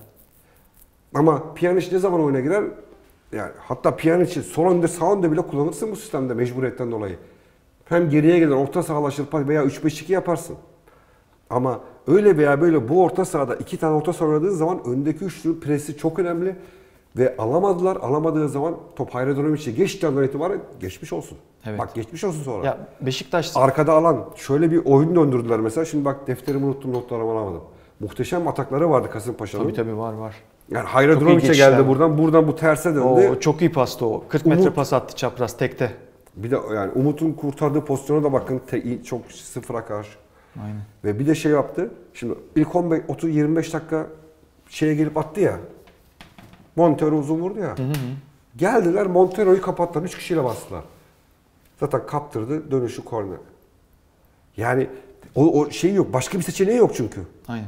A: Ama Pjanic ne zaman oyuna girer? Yani hatta Pjanic'i sol önde sağ önde bile kullanırsın bu sistemde mecburiyetten dolayı. Hem geriye gelir orta sahalaşır veya 3-5-2 yaparsın. Ama öyle veya böyle bu orta sahada 2 tane orta saha oynadığın zaman öndeki üçlü presi çok önemli. Ve alamadılar. Alamadığı zaman top Hayredonovic'e geçtiği andan itibaren geçmiş olsun.
B: Evet.
A: Bak geçmiş olsun sonra.
B: Ya Beşiktaş
A: Arkada alan şöyle bir oyun döndürdüler mesela. Şimdi bak defterimi unuttum, notlarımı alamadım. Muhteşem atakları vardı Kasımpaşa'nın.
B: tabii var.
A: Yani
B: Çok iyi
A: Hayredonovic'e
B: geçişler
A: geldi
B: var.
A: buradan bu terse döndü.
B: O çok iyi pastı o. 40 metre pas attı çapraz tekte.
A: Bir de yani Umut'un kurtardığı pozisyona da bakın çok sıfıra karşı.
B: Aynen.
A: Ve bir de şey yaptı. Şimdi ilk 25 dakika şeye gelip attı ya. Montero uzun vurdu ya. Geldiler Montero'yu kapattılar. 3 kişiyle bastılar. Zaten kaptırdı. Dönüşü korner. Yani o şey yok. Başka bir seçeneği yok çünkü.
B: Aynen.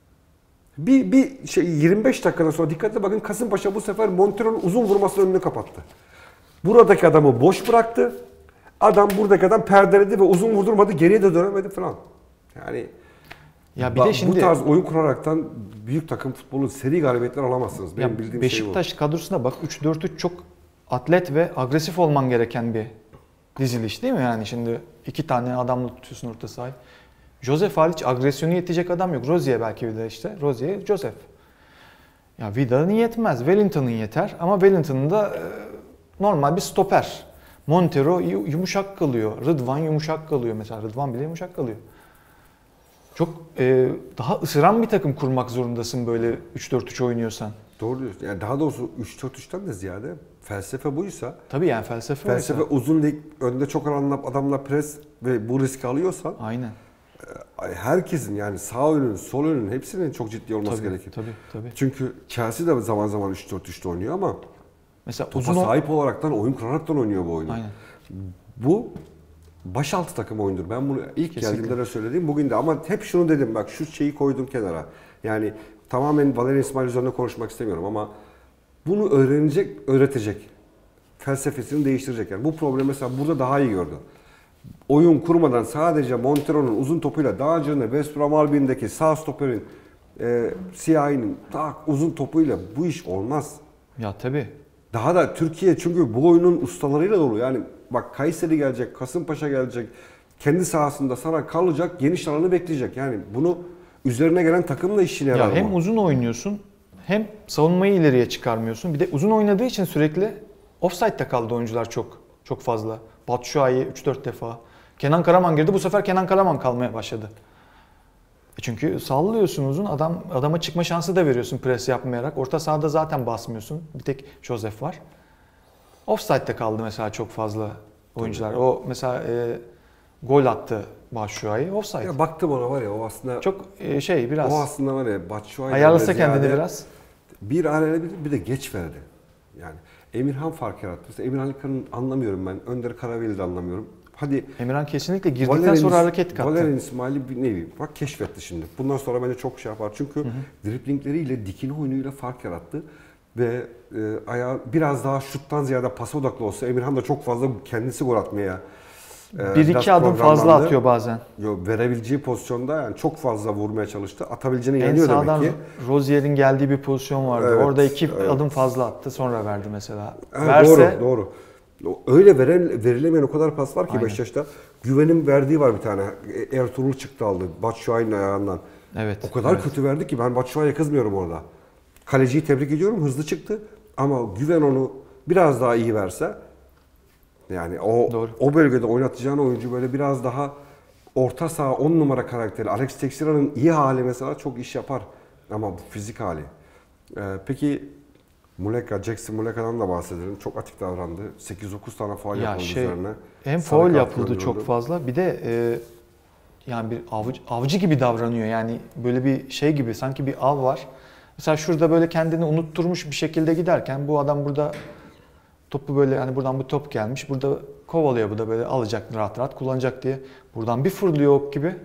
A: Bir şey 25 dakikadan sonra dikkatle bakın Kasımpaşa bu sefer Montero'nun uzun vurmasının önünü kapattı. Buradaki adamı boş bıraktı. Adam buradaki adam perdeledi ve uzun vurdurmadı. Geriye de dönemedi falan. Yani
B: Ya bir de şimdi
A: bu tarz oyun kuraraktan büyük takım futbolu seri galibiyetler alamazsınız. Benim
B: ya
A: bildiğim
B: Beşiktaş
A: şey
B: kadrosuna bak 3-4-3 çok atlet ve agresif olman gereken bir diziliş değil mi? Yani şimdi 2 tane adamla tutuyorsun orta sahayı. Josef hariç agresyonu yetecek adam yok. Rozier belki bir de işte. Rozier, Josef. Ya Vida'nın yetmez. Wellington'ın yeter. Ama Wellington'ın da normal bir stoper. Montero yumuşak kalıyor. Rıdvan yumuşak kalıyor mesela. Rıdvan bile yumuşak kalıyor. Çok daha ısıran bir takım kurmak zorundasın böyle 3-4-3 oynuyorsan.
A: Doğru diyorsun. Yani daha doğrusu 3-4-3'ten de ziyade felsefe buysa,
B: Tabii yani felsefe oysa.
A: uzun lig, önde çok adamla pres ve bu riski alıyorsan
B: Aynen.
A: herkesin yani sağ önün, sol önün hepsinin çok ciddi olması gerekir.
B: Tabii.
A: Çünkü Chelsea de zaman zaman 3-4-3'te oynuyor ama
B: Mesela
A: topa
B: uzun
A: sahip olaraktan, oyun kuraraktan oynuyor bu oyunu.
B: Aynen.
A: Bu başaltı takım oyundur. Ben bunu ilk
B: Kesinlikle.
A: geldiğimde de söyledim. Bugün de ama hep şunu dedim bak şu şeyi koydum kenara. Yani tamamen Valerian İsmail üzerine konuşmak istemiyorum ama bunu öğretecek. Felsefesini değiştirecek. Yani bu problemi mesela burada daha iyi gördü. Oyun kurmadan sadece Montero'nun uzun topuyla daha önce West Brom Albion'daki sağ stoperin Siyahi'nin uzun topuyla bu iş olmaz.
B: Ya tabii.
A: Daha da Türkiye çünkü bu oyunun ustalarıyla dolu. Yani bak Kayseri gelecek, Kasımpaşa gelecek. Kendi sahasında sana kalacak, geniş alanı bekleyecek. Yani bunu üzerine gelen takımla işine yarar.
B: Ya hem uzun oynuyorsun hem savunmayı ileriye çıkarmıyorsun. Bir de uzun oynadığı için sürekli offside'da kaldı oyuncular çok fazla. Batshuayi 3-4 defa. Kenan Karaman girdi. Bu sefer Kenan Karaman kalmaya başladı. Çünkü sallıyorsun uzun, adama çıkma şansı da veriyorsun pres yapmayarak. Orta sahada zaten basmıyorsun. Bir tek Josef var. Offside'de kaldı mesela çok fazla oyuncular. O mesela gol attı Batshuayi, offside.
A: Ya baktım ona var ya, o aslında
B: Çok biraz
A: o aslında var ya, Batshuayi
B: ayarlasa kendini biraz.
A: bir araya bir de geç verdi. Yani Emirhan fark yarattı. Mesela Emirhan İlkan'ı anlamıyorum ben. Önder Karaveli'yi de anlamıyorum. Hadi
B: Emirhan kesinlikle girdikten sonra hareket kattı.
A: Valerian İsmail'i bir nevi bak keşfetti şimdi. Bundan sonra bence çok şey yapar. Çünkü driblingleriyle, dikine oyunuyla fark yarattı. Ve ayağı biraz daha şuttan ziyade pasa odaklı olsa, Emirhan da çok fazla kendisi gol atmaya
B: bir iki adım fazla atıyor bazen.
A: Verebileceği pozisyonda yani çok fazla vurmaya çalıştı. Atabileceğine inanıyor demek ki.
B: En sağdan Rozier'in geldiği bir pozisyon vardı.
A: Evet,
B: orada iki
A: evet.
B: adım fazla attı, sonra verdi mesela.
A: Evet,
B: Verse
A: doğru. Öyle verilemeyen o kadar pas var ki
B: Aynen.
A: Beşiktaş'ta. Güven'in verdiği var bir tane. Ertuğrul çıktı aldı Batshuayi'nin ayağından.
B: evet.
A: O kadar
B: evet.
A: kötü verdi ki ben Batshuayi'ye kızmıyorum orada. Kaleciyi tebrik ediyorum, hızlı çıktı. Ama Güven onu biraz daha iyi verse, yani
B: Doğru.
A: o bölgede oynatacağın oyuncu böyle biraz daha orta saha 10 numara karakteri. Alex Teixeira'nın iyi hali mesela çok iş yapar. Ama bu fizik hali. Peki Jackson Muleka'dan da bahsedelim. Çok atik davrandı. 8-9 tane faul yapıldı üzerine.
B: Hem
A: Sarı
B: faul
A: kart
B: yapıldı
A: gördü.
B: çok fazla. Bir de yani bir avcı gibi davranıyor. Yani böyle bir şey gibi, sanki bir av var. Mesela şurada böyle kendini unutturmuş bir şekilde giderken bu adam burada topu böyle, hani buradan bir top gelmiş. Burada kovalıyor, bu da böyle alacak, rahat rahat kullanacak diye. Buradan bir fırlıyor ok gibi.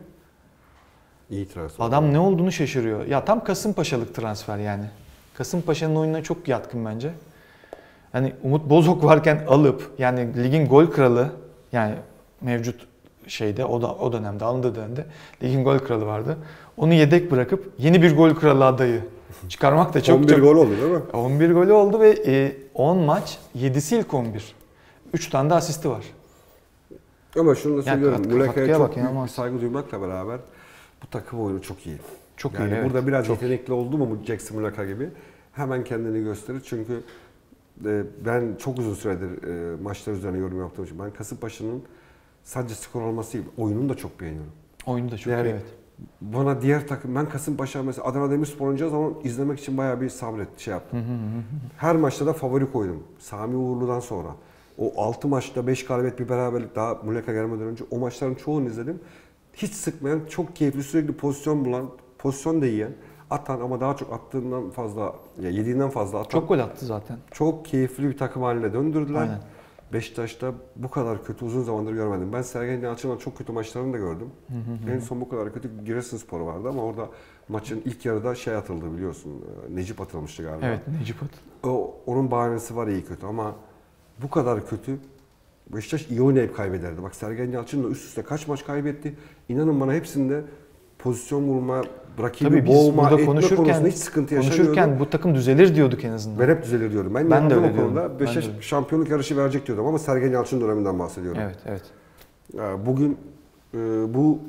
A: İyi transfer.
B: Adam ne olduğunu şaşırıyor. Ya tam Kasımpaşalık transfer yani. Kasımpaşa'nın oyununa çok yatkın bence. Hani Umut Bozok varken alıp, yani ligin gol kralı, yani mevcut şeyde o dönemde, alındığı dönemde ligin gol kralı vardı. Onu yedek bırakıp yeni bir gol kralı adayı çıkarmak da çok
A: 11 gol oldu değil mi?
B: 11 golü oldu ve 10 maç, 7'si ilk 11. 3 tane de asisti var.
A: Ama şunu da söylüyorum.
B: katkıya
A: Muleka'ya
B: bak,
A: çok büyük bir
B: inanılmaz.
A: saygı duymakla beraber bu takım oyunu çok iyi.
B: Çok
A: yani
B: iyi, evet.
A: burada biraz
B: Çok
A: yetenekli oldu mu bu Jackson Muleka gibi hemen kendini gösterir. Çünkü ben çok uzun süredir maçlar üzerine yorum yaptığım için ben Kasımpaşa'nın sadece skor alması değil, oyununu da çok beğeniyorum.
B: Oyunu da çok
A: Yani
B: iyi, evet.
A: bana diğer takım, ben Kasımpaşa mesela Adana Demirspor oynayacağı zaman izlemek için bayağı bir yaptım. Her maçta da favori koydum. Sami Uğurlu'dan sonra. O 6 maçta 5 galibiyet bir beraberlik, daha Muleka gelmeden önce o maçların çoğunu izledim. Hiç sıkmayan, çok keyifli, sürekli pozisyon bulan, pozisyon da yiyen, atan ama daha çok attığından fazla, yediğinden fazla atan.
B: Çok gol attı zaten.
A: Çok keyifli bir takım haline döndürdüler.
B: Aynen.
A: Beşiktaş'ta bu kadar kötü uzun zamandır görmedim. Ben Sergen Yalçın'ın çok kötü maçlarını da gördüm. En son bu kadar kötü Giresunspor vardı ama orada maçın ilk yarıda atıldı biliyorsun. Necip atılmıştı galiba.
B: Evet, Necip at.
A: Onun bahanesi var iyi kötü ama bu kadar kötü. Beşiktaş iyi oynayıp kaybederdi. Bak Sergen Yalçın da üst üste kaç maç kaybetti. İnanın bana hepsinde pozisyon bulma, rakibi boğma, etme konusunda hiç sıkıntı yaşamıyordum.
B: Konuşurken bu takım düzelir diyorduk en azından.
A: Ben hep düzelir diyordum.
B: Ben de öyle
A: o konuda Beşiktaş şampiyonluk yarışı verecek diyordum ama Sergen Yalçın döneminden bahsediyorum.
B: Evet, evet.
A: Bugün bu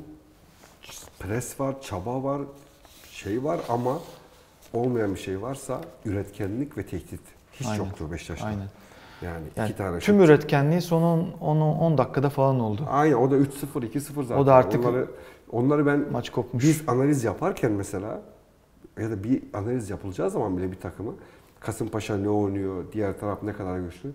A: pres var, çaba var, şey var ama olmayan bir şey varsa üretkenlik ve tehdit. Hiç
B: Aynen.
A: yoktu Beşiktaş'ta.
B: Aynen.
A: Yani iki tane
B: tüm üretkenliği son 10 dakikada falan oldu.
A: Aynen, o da 3-0, 2-0 zaten.
B: O da artık
A: onları ben
B: maç kopmuş.
A: biz analiz yaparken mesela ya da bir analiz yapılacağı zaman bile bir takımı Kasımpaşa ne oynuyor, diğer taraf ne kadar güçlü.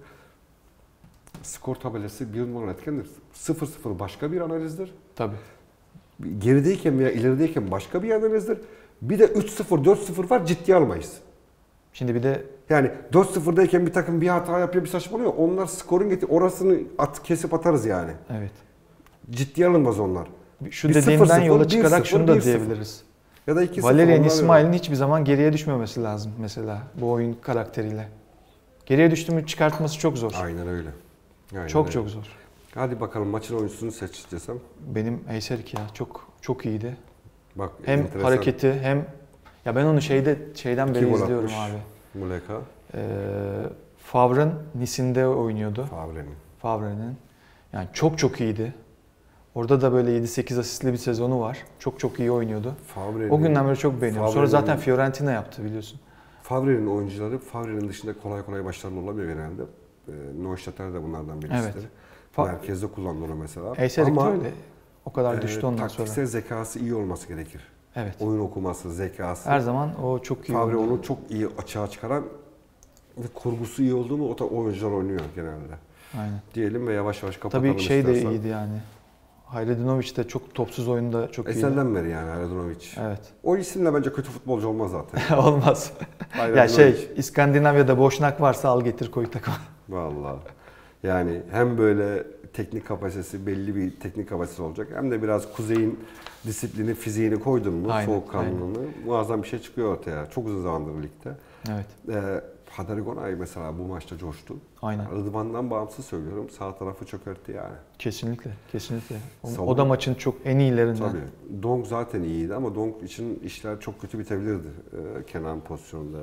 A: Skor tabelası bir numaralı etkendir. 0-0 başka bir analizdir.
B: Tabii.
A: Gerideyken veya ilerideyken başka bir analizdir. Bir de 3-0, 4-0 var, ciddiye almayız.
B: Şimdi bir de
A: Yani 4-0'dayken bir takım bir hata yapıyor, bir saçmalıyor. Onlar skorun orasını kesip atarız yani.
B: evet.
A: Ciddiye alınmaz onlar.
B: Şu
A: Bir
B: dediğimden
A: 0-0,
B: yola çıkarak
A: 1-0,
B: şunu da
A: 1-0.
B: diyebiliriz.
A: Ya da 2-0.
B: Valerian İsmail'in hiçbir zaman geriye düşmemesi lazım mesela bu oyun karakteriyle. Geriye düştüğümü çıkartması çok zor.
A: Aynen öyle. Aynen
B: çok
A: öyle.
B: çok zor.
A: Hadi bakalım maçın oyuncusunu seç desem.
B: Benim Eyserik ya çok iyiydi.
A: Bak,
B: Hem
A: enteresan.
B: hareketi hem ya ben onu şeyden beri
A: Kim gol
B: izliyorum
A: atmış?
B: abi.
A: Muleka.
B: Favre'ın Nice'inde oynuyordu.
A: Favre'nin.
B: Yani çok iyiydi. Orada da böyle 7-8 asistli bir sezonu var. Çok iyi oynuyordu. O günden beri çok beğeniyorum. Sonra zaten Fiorentina yaptı biliyorsun.
A: Favre'nin oyuncuları Favre'nin dışında kolay başarılı olamıyor genelde. Neustädter de bunlardan birisidir.
B: Evet.
A: Merkezde kullandı onu mesela.
B: Eyserik de
A: ama
B: öyle. O kadar düştü ondan sonra.
A: taktiksel zekası iyi olması gerekir.
B: Evet.
A: oyun okuması, zekası.
B: Her zaman o çok iyi
A: Favre
B: oldu.
A: onu çok iyi açığa çıkaran ve kurgusu iyi oldu mu o oyuncular oynuyor genelde.
B: Aynen.
A: Diyelim ve yavaş yavaş kapatalım
B: Tabii şey de
A: istersen.
B: iyiydi yani. Hayredinovic de çok topsuz oyunda çok iyiydi.
A: Eselden beri yani Hayredinovic.
B: Evet.
A: O isimle bence kötü futbolcu olmaz zaten.
B: Olmaz. Ya İskandinavya'da Boşnak varsa al getir koy takıma.
A: Vallahi. Yani hem böyle teknik kapasitesi, belli bir teknik kapasitesi olacak, hem de biraz kuzeyin disiplini, fiziğini koydun mu, soğukkanlılığını, muazzam bir şey çıkıyor ortaya. Çok uzun zamandır ligde.
B: Evet.
A: Hadarigonay mesela bu maçta coştu.
B: Aynen.
A: Rıdvan'dan bağımsız söylüyorum, sağ tarafı çökertti yani.
B: Kesinlikle, kesinlikle. O da maçın çok en iyilerinden.
A: Tabii. Donk zaten iyiydi ama Donk için işler çok kötü bitebilirdi Kenan pozisyonunda.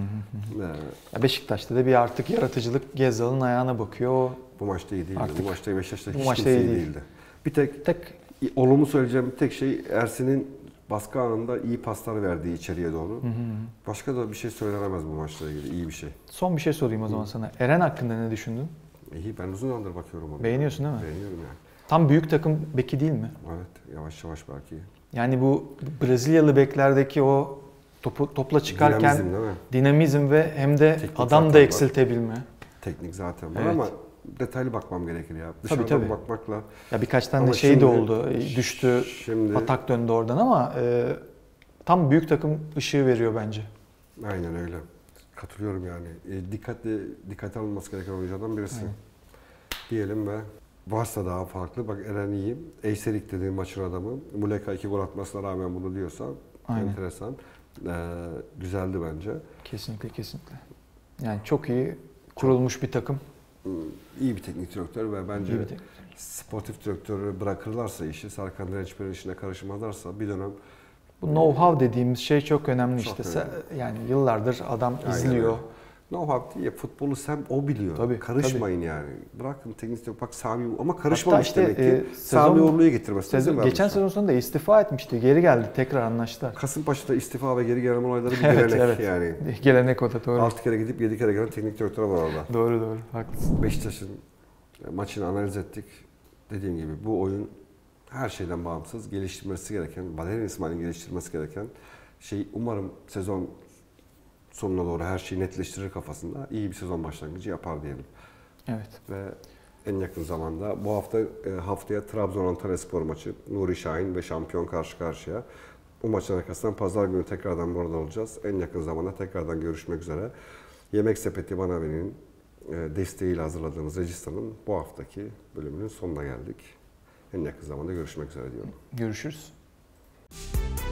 B: Beşiktaş'ta da bir artık yaratıcılık Gezzal'ın ayağına bakıyor.
A: Bu maçta iyi değildi.
B: Artık,
A: bu maçta Beşiktaş'ta hiç
B: maçta
A: kimse
B: iyi
A: iyi değildi. Bir tek olumlu söyleyeceğim tek şey Ersin'in baskı anında iyi paslar verdiği içeriye doğru. Başka da bir şey söylenemez bu maçla ilgili. İyi bir şey.
B: Son bir şey sorayım o zaman sana. Eren hakkında ne düşündün?
A: İyi, ben uzun zamandır bakıyorum ona.
B: Beğeniyorsun değil mi?
A: Beğeniyorum yani.
B: Tam büyük takım beki değil mi?
A: Evet, yavaş yavaş belki.
B: Yani bu Brezilyalı beklerdeki o topla çıkarken dinamizm ve hem de teknik adam da eksiltebilme.
A: Teknik zaten var ama detaylı bakmam gerekir ya.
B: Dışarıdan
A: tabii. Bakmakla.
B: Ya birkaç tane şey de oldu. Düştü, atak döndü oradan ama tam büyük takım ışığı veriyor bence.
A: Aynen öyle. Katılıyorum yani. Dikkate alınması gereken oyunculardan birisi. Aynen. Diyelim ve varsa daha farklı. Bak Eren iyi. Eyserik dediğim maçın adamı. Muleka 2 gol atmasına rağmen bunu diyorsa enteresan. Güzeldi bence.
B: Kesinlikle. Yani çok iyi kurulmuş bir takım.
A: İyi bir teknik direktör ve bence sportif direktörü bırakırlarsa işi, Serkan Dirençber'in işine karışmazlarsa bir dönem...
B: Bu know-how dediğimiz şey çok önemli çok işte. Önemli. Yani yıllardır adam izliyor.
A: Know-how değil ya, futbolu o biliyor.
B: Tabii,
A: karışmayın yani. Bırakın teknik direktör, bak Sami ama karışmamış işte, demek ki. Sami Uğurlu'yu getirmesi.
B: Geçen sezon sonunda istifa etmişti. Geri geldi, tekrar anlaştılar.
A: Kasımpaşa'da istifa ve geri gelme olayları bir gelenek yani.
B: Gelenek o da doğru.
A: 6 kere gidip 7 kere gelen teknik direktör var orada.
B: Doğru, haklısın.
A: Beşiktaş'ın maçını analiz ettik. Dediğim gibi bu oyun her şeyden bağımsız, geliştirmesi gereken, Valerian İsmail'in geliştirmesi gereken şey, umarım sezon sonuna doğru her şeyi netleştirir kafasında, iyi bir sezon başlangıcı yapar diyelim.
B: Evet.
A: Ve en yakın zamanda bu haftaya Trabzon Antalyaspor maçı, Nuri Şahin ve şampiyon karşı karşıya. Bu maçın arkasından pazar günü tekrardan burada olacağız. En yakın zamanda tekrardan görüşmek üzere. Yemek Sepeti Banavi'nin desteğiyle hazırladığımız Registra'nın bu haftaki bölümünün sonuna geldik. En yakın zamanda görüşmek üzere diyorum.
B: Görüşürüz.